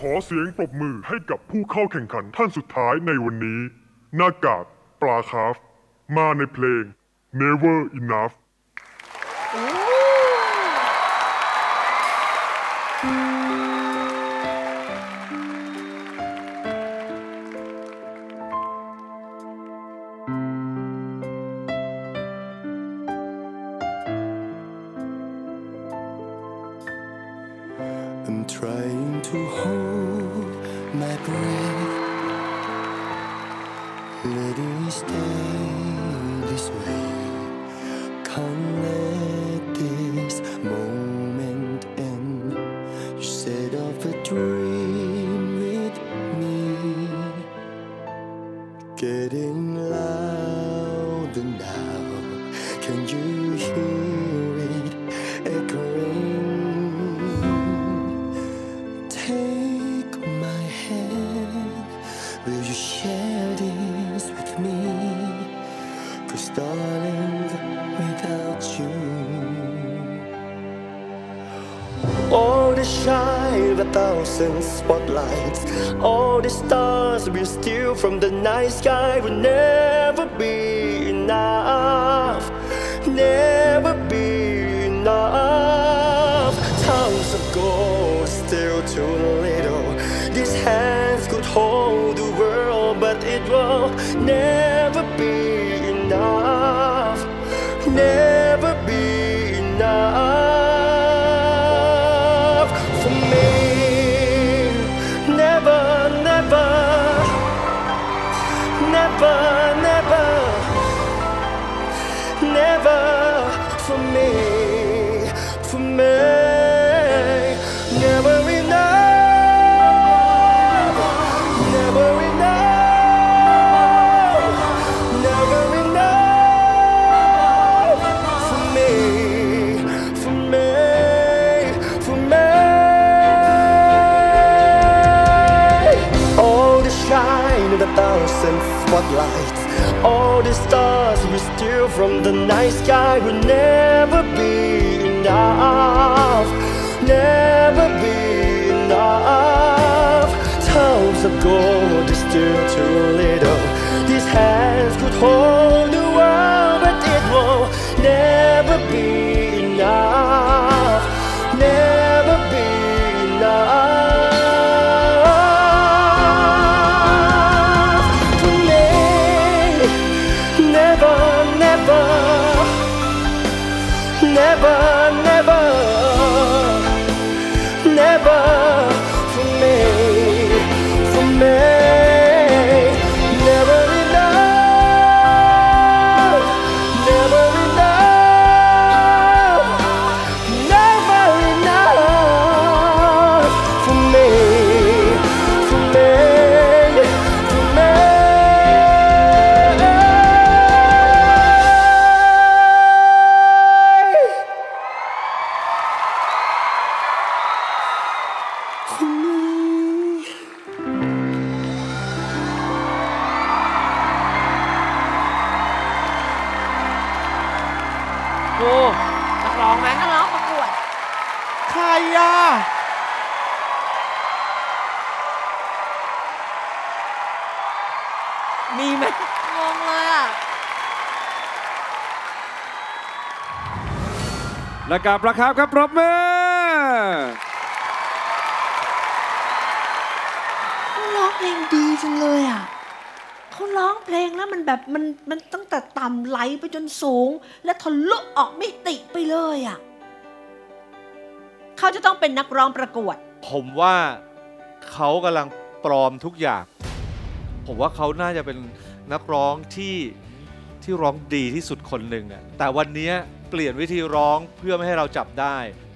ขอเสียงปรบมือให้กับผู้เข้าแข่งขันท่านสุดท้ายในวันนี้หน้ากากปลาคาร์ฟมาในเพลง Never Enough I'm trying to hold my breath, letting it stay this way. Can't let this moment end. You set off a dream with me, getting louder now. Can you hear it echoing?Take my hand, will you share this with me? 'Cause darling, without you, all the shine, the thousand spotlights, all the stars we steal from the night sky will never be enough, never be enough.Tons of gold, still too little. These hands could hold the world, but it will never be enough, never be enough for me. Never, never, never, never, never for me.For me.Never enough, never enough, never enough for me, for me, for me. All the shine of the thousand spotlights, all the stars we steal from the night sky will never be enough.Never be enough. Tons of gold is still too little. These hands could hold the world, but it will never be enough. Never be enough for me. Never, never, never, never.Never for me, for me. Never enough, never enough, never enough for me, for me, for me. โอ้นักร้องไหมนักร้องประกวดใครอ่ะมีไหมงงเลยอ่ะและกับประคับครับปรบมือเขาร้องเพลงดีจังเลยอ่ะเขาร้องเพลงแล้วมันแบบมันตั้งแต่ต่ำไหลไปจนสูงและทะลุออกมิติไปเลยอ่ะเขาจะต้องเป็นนักร้องประกวดผมว่าเขากำลังปลอมทุกอย่างผมว่าเขาน่าจะเป็นนักร้องที่ร้องดีที่สุดคนหนึ่งอ่ะแต่วันนี้เปลี่ยนวิธีร้องเพื่อไม่ให้เราจับได้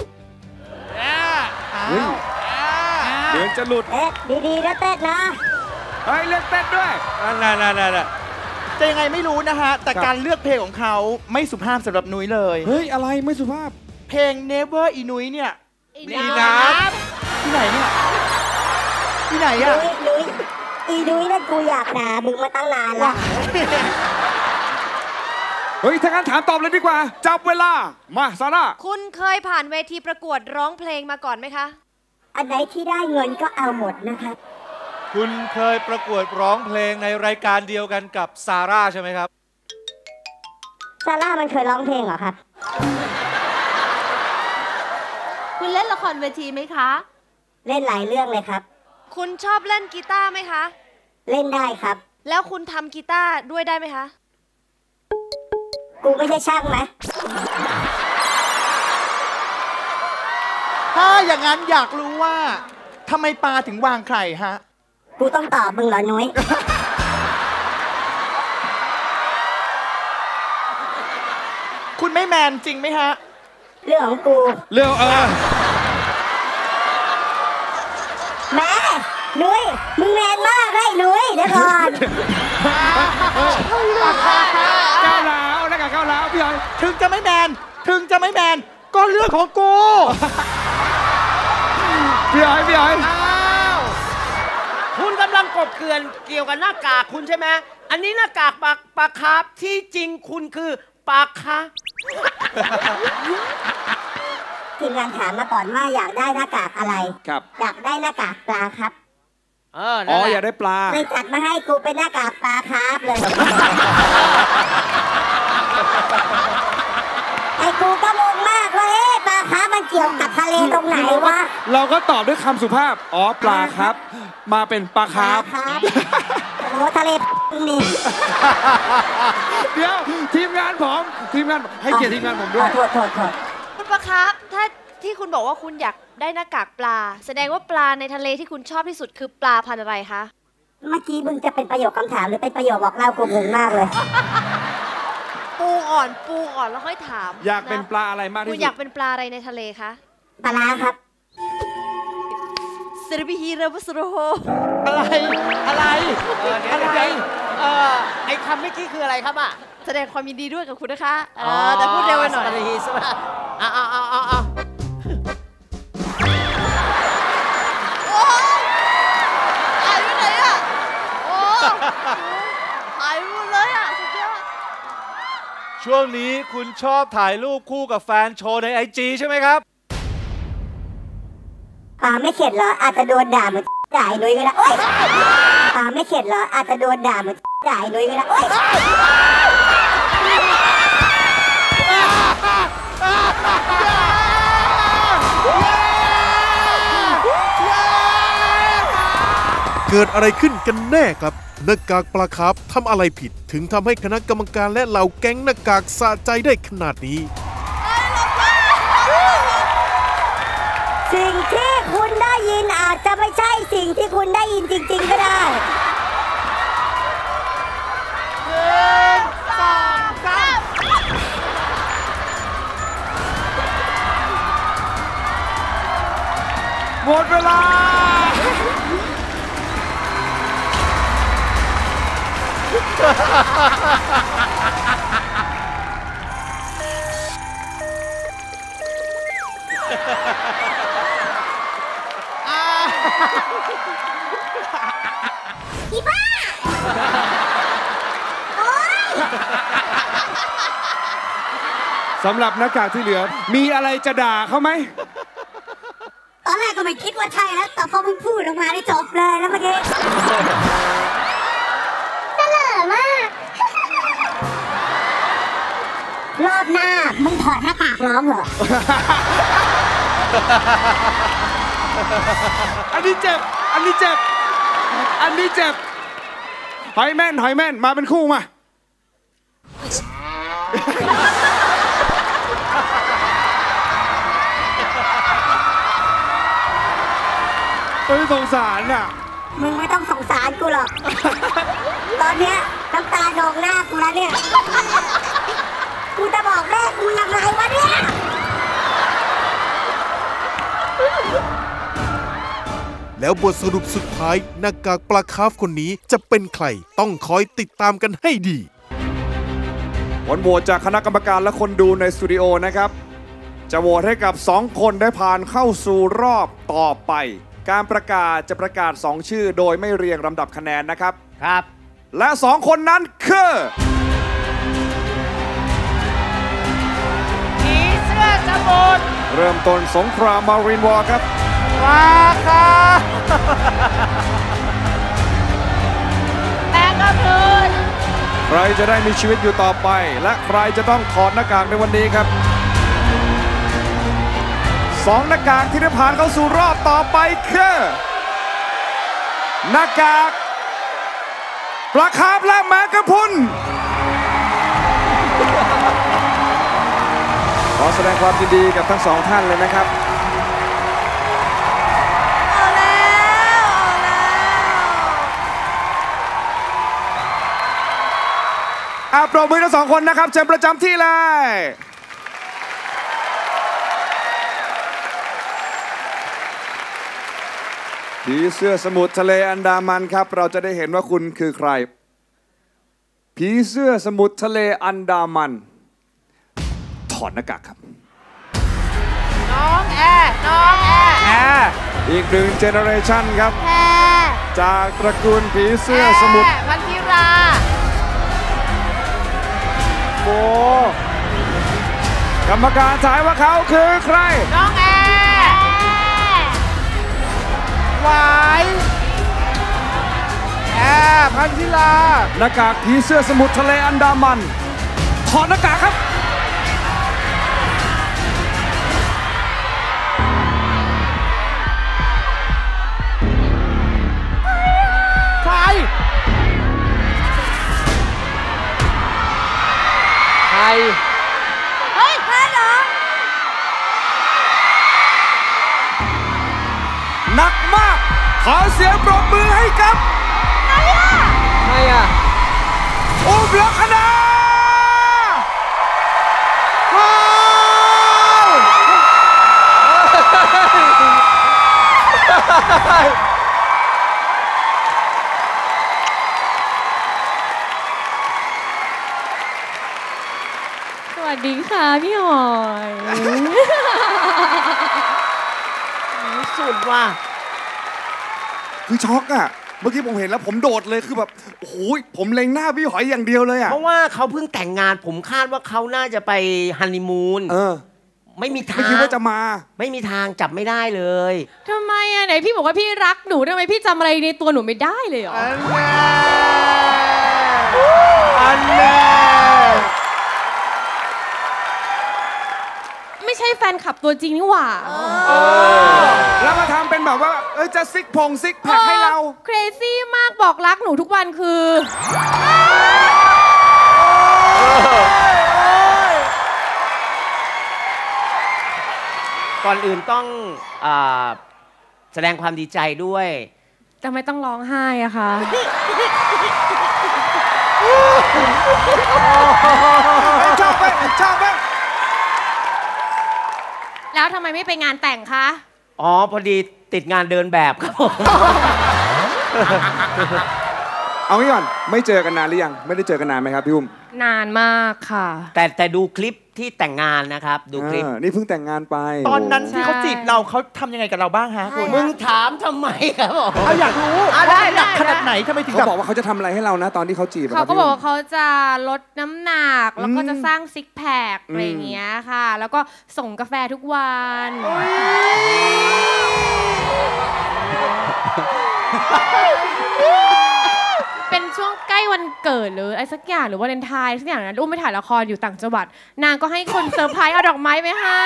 เดี๋ยวจะหลุดดีๆนะเต้นนะเฮ้ยเลือกเต้นด้วยนั่นจะยังไงไม่รู้นะฮะแต่การเลือกเพลงของเขาไม่สุภาพสำหรับนุ้ยเลยเฮ้ยอะไรไม่สุภาพเพลง Never อีนุ้ยเนี่ยอีนับที่ไหนเนี่ยที่ไหนอะอีนุ้ยนั่นกูอยากด่ามึงมาตั้งนานละเฮ้ยถ้างั้นถามตอบเลยดีกว่าจับเวลามาซาร่าคุณเคยผ่านเวทีประกวดร้องเพลงมาก่อนไหมคะอันไหนที่ได้เงินก็เอาหมดนะครับคุณเคยประกวดร้องเพลงในรายการเดียวกันกับซาร่าใช่ไหมครับซาร่ามันเคยร้องเพลงเหรอครับคุณเล่นละครเวทีไหมคะเล่นหลายเรื่องเลยครับคุณชอบเล่นกีตาร์ไหมคะเล่นได้ครับแล้วคุณทำกีตาร์ด้วยได้ไหมคะกูไม่ใช่ช่างไหมถ้าอย่างนั้นอยากรู้ว่าทำไมปลาถึงวางไข่ฮะกูต้องตอบมึงเหรอนุ้ยคุณไม่แมนจริงไหมฮะเรื่องของกูเรื่องแม่นุ้ยมึงแมนมากเลยนุ้ยเดี๋ยวก่อนก้าวร้าวนะกับก้าวร้าวพี่หอยถึงจะไม่แมนก็เรื่องของกูพี่หอยคุณกำลังกบเกลื่อนเกี่ยวกับหน้ากากคุณใช่ไหมอันนี้หน้ากากปลาคาร์ฟที่จริงคุณคือปลาคาร์ฟทีมงานถามมาก่อนว่าอยากได้หน้ากากอะไรครับอยากได้หน้ากากปลาครับอ๋ออยากได้ปลาเลยจัดมาให้กูเป็นหน้ากากปลาครับเลย ไอ้กูก็งงมากว่าปลาครับมันเกี่ยวกับทะเลตรงไหนวะเราก็ตอบด้วยคำสุภาพ อ๋อปลาครับ มาเป็นปลาคาร์ฟครับโอ้ทะเลนี่เดี๋ยวทีมงานให้เกียรติทีมงานผมด้วยโทษคุณปะคะถ้าที่คุณบอกว่าคุณอยากได้หน้ากากปลา แสดงว่าปลาในทะเลที่คุณชอบที่สุดคือปลาพันธุ์อะไรคะเมื่อกี้มึงจะเป็นประโยคคำถามหรือเป็นประโยคบอกเล่ากูงงมากเลยปูก่อนแล้วค่อยถามอยากเป็นปลาอะไรมากที่คุณสุอยาดกเป็นปลาอะไรในทะเลคะปลาร้าครับเซรบิฮีเรบุสโรโฮอะไรไอ้คำเมื่อกี้คืออะไรครับอ่ะแสดงความยินดีด้วยกับคุณนะคะแต่พูดเร็วไปหน่อยสวัสดีเอาหายไปไหนอ่ะโอ้หายไปหมดเลยอ่ะสุดยอดช่วงนี้คุณชอบถ่ายรูปคู่กับแฟนโชว์ใน IG ใช่ไหมครับไม่เข็ดเหรออาจจะโดนด่าเหมือนด่าไอ้นุ้ยก็ได้ไม่เข็ดเหรออาจจะโดนด่าเหมือนด่าไอ้นุ้ยก็ได้เกิดอะไรขึ้นกันแน่ครับหน้ากากปลาคาร์ฟทำอะไรผิดถึงทำให้คณะกรรมการและเหล่าแก๊งหน้ากากสะใจได้ขนาดนี้สิ่งที่คุณได้ยินอาจจะไม่ใช่สิ่งที่คุณได้ยินจริงๆก็ได้หมดเวลาอีบ้า โอ๊ยสำหรับหน้ากากที่เหลือ มีอะไรจะด่าเขาไหมตอนแรกก็ไม่คิดว่าใช่แล้วแต่พอมึงพูดออกมาได้จบเลยแล้วเมื่อกี้เสลอมาก รอบหน้ามึงถอดหน้ากากร้องเหรออันนี้เจ็บ หอยแม่น มาเป็นคู่มา สงสารอ่ะมึงไม่ต้องสงสารกูหรอก ตอนเนี้ยน้ำตาโด่งหน้ากูแล้วเนี่ย กูจะบอกแม่กูยังไงวะเนี่ยแล้วบทสรุปสุดท้ายหน้ากากปลาคาร์ฟคนนี้จะเป็นใครต้องคอยติดตามกันให้ดีผลโหวตจากคณะกรรมการและคนดูในสตูดิโอนะครับ จะโหวตให้กับ 2 คนได้ผ่านเข้าสู่รอบต่อไป การประกาศจะประกาศ 2 ชื่อโดยไม่เรียงลำดับคะแนนนะครับครับและ 2 คนนั้นคือผีเสื้อสมุทรเริ่มต้นสงครามมารีนวอร์ครับปลาคาร์ฟแป้งก็คืนใครจะได้มีชีวิตอยู่ต่อไป และใครจะต้องถอดหน้ากากในวันนี้ครับ2หน้ากากที่ได้ผ่านเข้าสู่รอบต่อไปคือหน้ากากปลาคาร์ฟและแมงกะพรุนขอแสดงความยินดีกับทั้ง2ท่านเลยนะครับเอาแล้วปรบมือทั้ง2คนนะครับเชิญประจำที่เลยผีเสื้อสมุทรทะเลอันดามันครับเราจะได้เห็นว่าคุณคือใครผีเสื้อสมุทรทะเลอันดามันถอดหน้ากากครับน้องแอร์น้องแอร์อีก1เจเนอเรชันครับแพรจากตระกูลผีเสื้อสมุทรพันธิราโบกรรมการทายว่าเขาคือใครน้องแอร์หวายแอร์พันธิลาหน้ากากผีเสื้อสมุทรทะเลอันดามันถอดหน้ากากครับใครใครเฮ้ยใครเหรอหนักมากขอเสียงปรบมือให้กับใครอ่ะอุ้มลักษณะสวัสดีค่ะพี่หอยสุดว่ะคือช็อกอะเมื่อกี้ผมเห็นแล้วผมโดดเลยคือแบบโอ้โหผมเล็งหน้าพี่หอยอย่างเดียวเลยอะเพราะว่าเขาเพิ่งแต่งงานผมคาดว่าเขาน่าจะไปฮันนีมูนไม่มีทางไม่คิดว่าจะมาไม่มีทางจับไม่ได้เลยทำไมอะไหนพี่บอกว่าพี่รักหนูทำไมพี่จำอะไรในตัวหนูไม่ได้เลยเหรออันแน่ไม่ใช่แฟนคลับตัวจริงนี่หว่าแล้วมาทำเป็นแบบว่าจะซิกแพคให้เราเครซี่มากบอกรักหนูทุกวันคือก่อนอื่นต้องแสดงความดีใจด้วยทำไมต้องร้องไห้อะคะชอบไหมแล้วทำไมไม่ไปงานแต่งคะอ๋อพอดีติดงานเดินแบบครับผมเอางี้ก่อนไม่เจอกันนานหรือยังไม่ได้เจอกันนานไหมครับพี่อุ้มนานมากค่ะแต่ดูคลิปที่แต่งงานนะครับดูคลิปนี่เพิ่งแต่งงานไปตอนนั้นที่เขาจีบเราเขาทำยังไงกับเราบ้างฮะมึงถามทำไมครับผมเอาอยากรู้ได้หนักขนาดไหนทำไมถึงเขาบอกว่าเขาจะทำอะไรให้เรานะตอนที่เขาจีบเขาก็บอกว่าเขาจะลดน้ำหนักแล้วก็จะสร้างซิกแพคอะไรอย่างเงี้ยค่ะแล้วก็ส่งกาแฟทุกวันเป็นช่วงใกล้วันเกิดหรืออะไรสักอย่างหรือวาเลนไทน์สักอย่างนะอุ้มไปถ่ายละครอยู่ต่างจังหวัดนางก็ให้คนเซอร์ไพรส์เอาดอกไม้ไปให้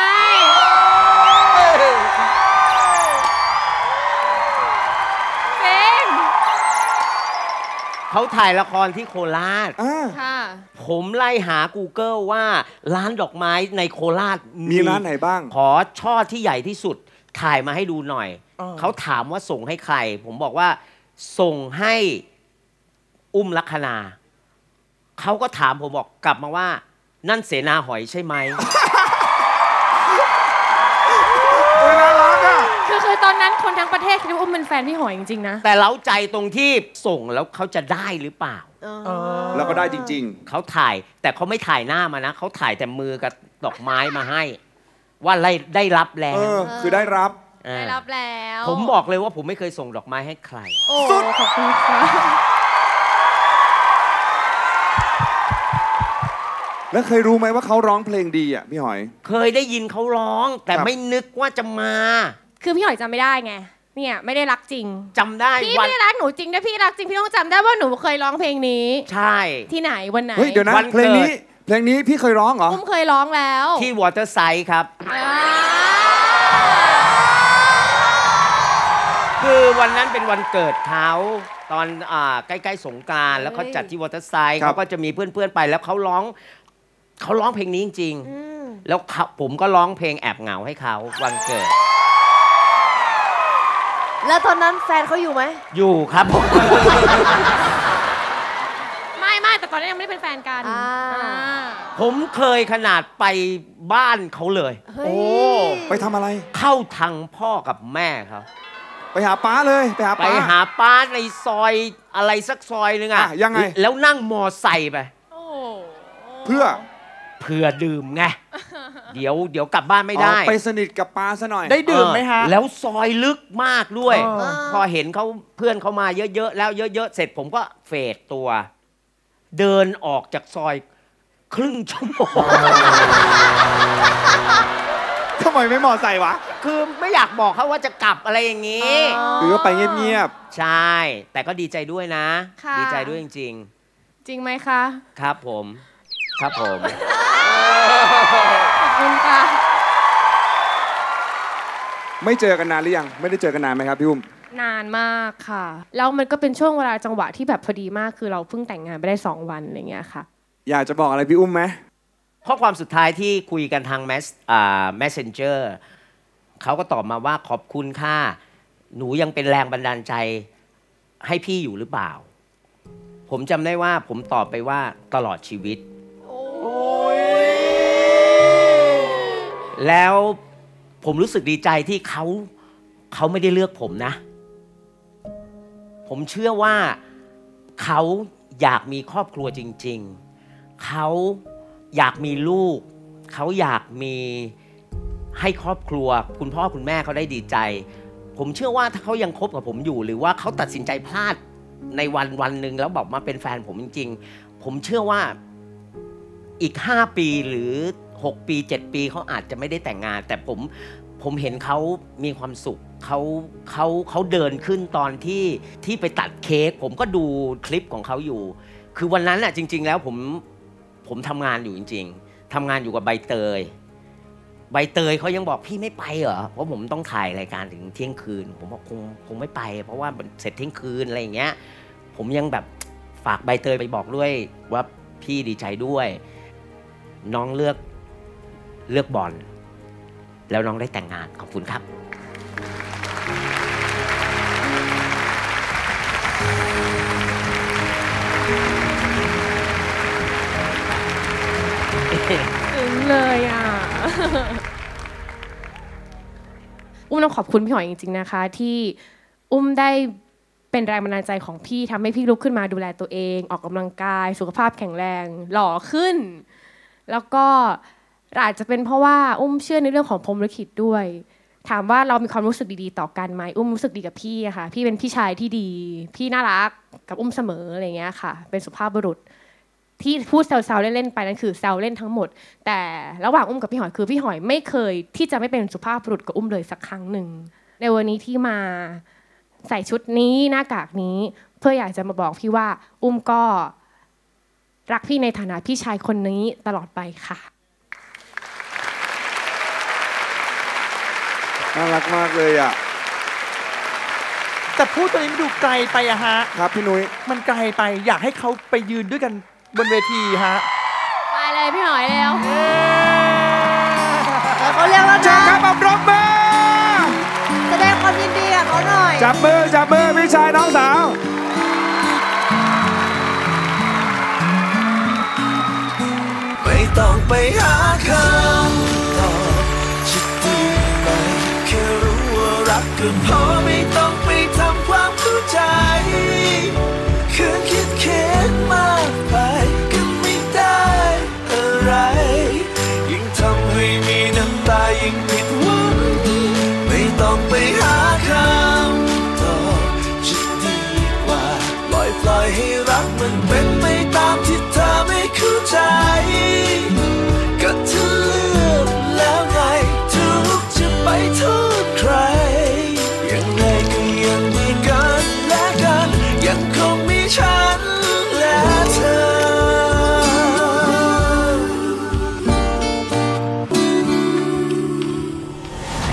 เขาถ่ายละครที่โคราชผมไล่หา Google ว่าร้านดอกไม้ในโคราชมีร้านไหนบ้างขอช่อที่ใหญ่ที่สุดถ่ายมาให้ดูหน่อยเขาถามว่าส่งให้ใครผมบอกว่าส่งให้อุ้มลักษณาเขาก็ถามผมบอกกลับมาว่านั่นเสนาหอยใช่ไหมคือตอนนั้นคนทั้งประเทศคิดว่าอุ้มเป็นแฟนพี่หอยจริงๆนะแต่เล้าใจตรงที่ส่งแล้วเขาจะได้หรือเปล่าแล้วก็ได้จริงๆเขาถ่ายแต่เขาไม่ถ่ายหน้ามานะเขาถ่ายแต่มือกับดอกไม้มาให้ว่าได้รับแล้วคือได้รับแล้วผมบอกเลยว่าผมไม่เคยส่งดอกไม้ให้ใครสุดขอบคุณค่ะแล้วเคยรู้ไหมว่าเขาร้องเพลงดีอ่ะพี่หอยเคยได้ยินเขาร้องแต่ไม่นึกว่าจะมาคือพี่หอยจำไม่ได้ไงเนี่ยไม่ได้รักจริงจำได้พี่ไม่ได้รักหนูจริงนะพี่รักจริงพี่ต้องจำได้ว่าหนูเคยร้องเพลงนี้ใช่ที่ไหนวันไหนเฮ้ยเดี๋ยวนะเพลงนี้พี่เคยร้องเหรออุ้มเคยร้องแล้วที่วอเตอร์ไซด์ครับคือวันนั้นเป็นวันเกิดเขาตอนใกล้ๆสงกรานต์แล้วเขาจัดที่วอเตอร์ไซด์เขาก็จะมีเพื่อนๆไปแล้วเขาร้องเพลงนี้จริงๆแล้วผมก็ร้องเพลงแอบเหงาให้เขาวันเกิดแล้วตอนนั้นแฟนเขาอยู่ไหมอยู่ครับผมไม่แต่ตอนนั้นยังไม่ได้เป็นแฟนกันผมเคยขนาดไปบ้านเขาเลยโอ้ไปทำอะไรเข้าทางพ่อกับแม่เขาไปหาป้าเลยไปหาป้าในซอยอะไรสักซอยนึงอ่ะยังไงแล้วนั่งมอไซค์ไปเพื่อดื่มไงเดี๋ยวกลับบ้านไม่ได้ไปสนิทกับป้าซะหน่อยได้ดื่มไหมฮะแล้วซอยลึกมากด้วยพอเห็นเขาเพื่อนเขามาเยอะๆแล้วเยอะๆเสร็จผมก็เฟดตัวเดินออกจากซอยครึ่งชั่วโมงทำไมไม่มอไซค์วะคือไม่อยากบอกเขาว่าจะกลับอะไรอย่างนี้คือก็ไปเงียบๆใช่แต่ก็ดีใจด้วยนะดีใจด้วยจริงจริงไหมคะครับผมขอบคุณค่ะไม่เจอกันนานหรือยังไม่ได้เจอกันนานไหมครับพี่อุ้มนานมากค่ะแล้วมันก็เป็นช่วงเวลาจังหวะที่แบบพอดีมากคือเราเพิ่งแต่งงานไปได้2 วันอะไรเงี้ยค่ะอยากจะบอกอะไรพี่อุ้มไหมข้อความสุดท้ายที่คุยกันทางMessenger เขาก็ตอบมาว่าขอบคุณค่ะหนูยังเป็นแรงบันดาลใจให้พี่อยู่หรือเปล่าผมจำได้ว่าผมตอบไปว่าตลอดชีวิตแล้วผมรู้สึกดีใจที่เขาไม่ได้เลือกผมนะผมเชื่อว่าเขาอยากมีครอบครัวจริงๆเขาอยากมีลูกเขาอยากมีให้ครอบครัวคุณพ่อคุณแม่เขาได้ดีใจผมเชื่อว่าถ้าเขายังคบกับผมอยู่หรือว่าเขาตัดสินใจพลาดในวันหนึ่งแล้วบอกมาเป็นแฟนผมจริงๆผมเชื่อว่าอีก5 ปีหรือ6 ปี7 ปีเขาอาจจะไม่ได้แต่งงานแต่ผมเห็นเขามีความสุขเขาเดินขึ้นตอนที่ไปตัดเค้กผมก็ดูคลิปของเขาอยู่คือวันนั้นน่ะจริงๆแล้วผมทำงานอยู่จริงๆทำงานอยู่กับใบเตยเขายังบอกพี่ไม่ไปเหรอเพราะผมต้องถ่ายรายการถึงเที่ยงคืนผมบอกคงไม่ไปเพราะว่าเสร็จเที่ยงคืนอะไรอย่างเงี้ยผมยังแบบฝากใบเตยไปบอกด้วยว่าพี่ดีใจด้วยน้องเลือกบอลแล้วน้องได้แต่งงานขอบคุณครับถึงเลยอ่ะอุ้มต้องขอบคุณพี่หอยจริงๆนะคะที่อุ้มได้เป็นแรงบันดาลใจของพี่ทำให้พี่ลุกขึ้นมาดูแลตัวเองออกกำลังกายสุขภาพแข็งแรงหล่อขึ้นแล้วก็อาจจะเป็นเพราะว่าอุ้มเชื่อในเรื่องของพรหมลิขิตด้วยถามว่าเรามีความรู้สึกดีๆต่อกันไหมอุ้มรู้สึกดีกับพี่อะค่ะพี่เป็นพี่ชายที่ดีพี่น่ารักกับอุ้มเสมออะไรเงี้ยค่ะเป็นสุภาพบุรุษที่พูดแซวๆเล่นๆไปนั่นคือแซวเล่นทั้งหมดแต่ระหว่างอุ้มกับพี่หอยคือพี่หอยไม่เคยที่จะไม่เป็นสุภาพบุรุษกับอุ้มเลยสักครั้งหนึ่งในวันนี้ที่มาใส่ชุดนี้หน้ากากนี้เพื่ออยากจะมาบอกพี่ว่าอุ้มก็รักพี่ในฐานะพี่ชายคนนี้ตลอดไปค่ะน่ารักมากเลยอ่ะแต่พูดตัวนี้มันดูไกลไปอะฮะครับพี่นุ้ยมันไกลไปอยากให้เขาไปยืนด้วยกันบนเวทีฮะไปเลยพี่หอยเร็วเขาเรียกว่าจับครับปรบมือแสดงความยินดีกับเขาหน่อยจับมือพี่ชายน้องสาวไม่ต้องไปหาคำตอบจะดีไปแค่รู้ว่ารักก็พอไม่ต้องไปทำความเข้าใจคืนคิดมากไปก็ไม่ได้อะไรยิ่งทำให้มีน้ำตายิ่งผิดหวังไม่ต้องไปหาคำ